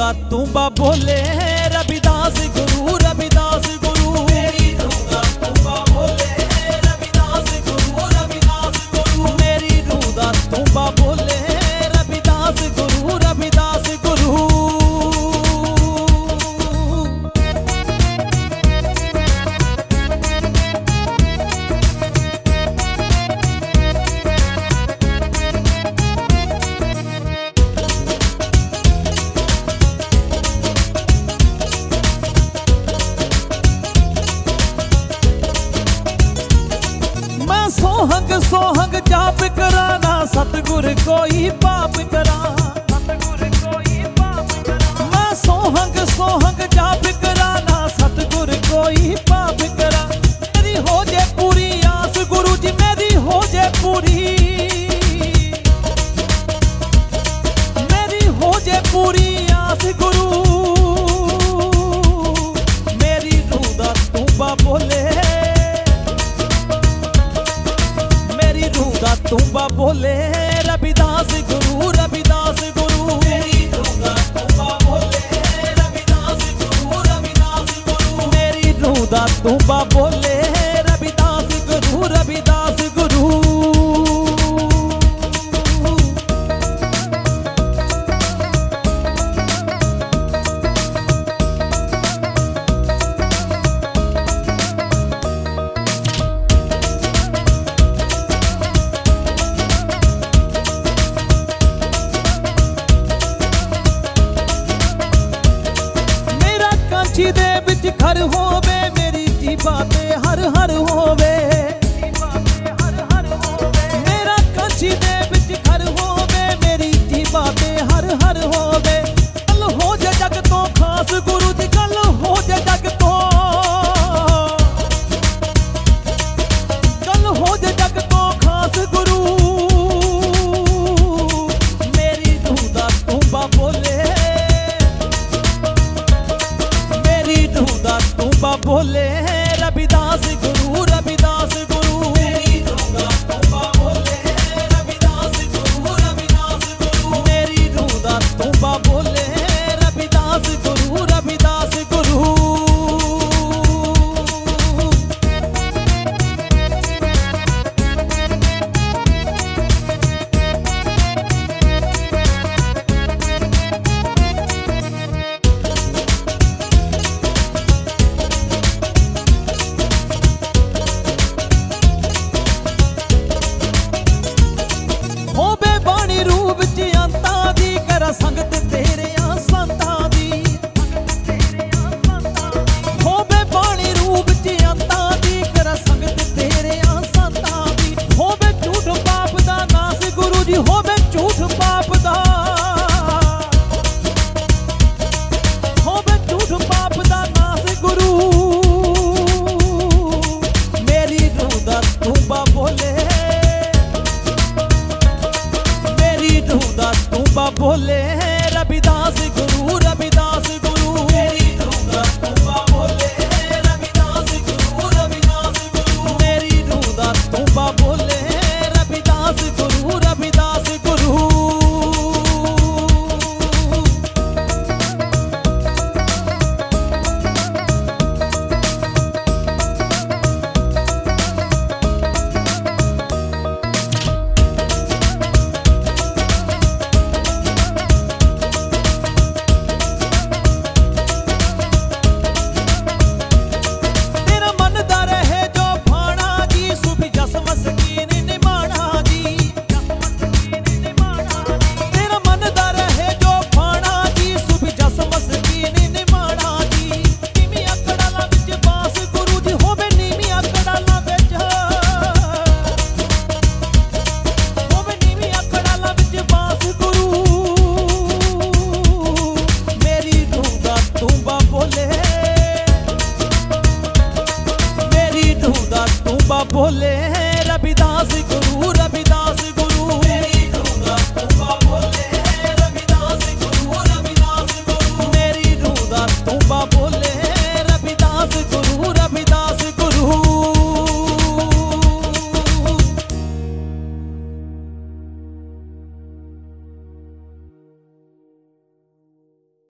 दा तूंबा बोले रविदास गुरु रविदास गुरु। मेरी रूह दा तूंबा बोले रविदास गुरु रविदास गुरु। मेरी रूह दा तूंबा बोले रविदास गुरु रविदास गुरु। सोहंग सोहंग जाप कराना सतगुर कोई पाप करा। मैं सोहंग सोहंग जाप कराना सतगुर कोई पाप करा। मेरी हो जाए पूरी आस गुरु जी मेरी हो जाए पूरी। मेरी हो जाए पूरी आस गुरु। मेरी रूह दा तूंबा बोले तूंबा बोले रविदास गुरु रविदास गुरु। मेरी रूह दा तूंबा बोले रविदास गुरु रविदास गुरु। मेरी रूह दा तूंबा बोले रविदास गुरु रविदास गुरु। दे विच घर होवे मेरी जीवा ते हर हर होवे। मेरा कांची दे विच घर होवे मेरी जीवा ते हर हर होवे। गल हो जाए जग तो खास गुरु जी गल हो जाए जग तो। गल हो जाए जग तो खास गुरु। मेरी रूह दा तूंबा बोले तूंबा बोले रविदास गुरु रविदास गुरु। मेरी रूह दा तूंबा बोले रविदास गुरु रविदास गुरु। मेरी रूह दा तूंबा बोले रविदास गुरु रविदास गुरु। संगत तेरे संतां दी होवे बाणी रूप च अंतां दी कर संगत तेरे संतां दी। होवे झूठ पाप दा नास गुरु जी होवे झूठ पाप दा। होवे झूठ पाप दा नास गुरु। मेरी रूह दा तूंबा बोले मेरी रूह दा तूंबा बोले रविदास गुरु रविदास गुरु। मेरी रूह दा तूंबा बोले रविदास गुरु रविदास गुरु। मेरी रूह दा तूंबा बोले रविदास गुरु रविदास गुरु। बोले रविदास गुरु रविदास